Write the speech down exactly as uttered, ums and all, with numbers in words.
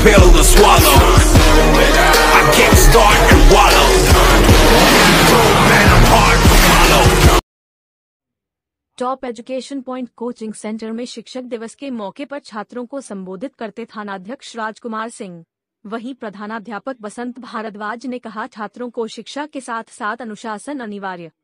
pill to swallow. I can't start and wallow. Man, I'm hard to follow. Top education point coaching centre में शिक्षक दिवस के मौके पर छात्रों को संबोधित करते थानाध्यक्ष राजकुमार सिंह। वहीं प्रधानाध्यापक बसंत भारद्वाज ने कहा, छात्रों को शिक्षा के साथ साथ अनुशासन अनिवार्य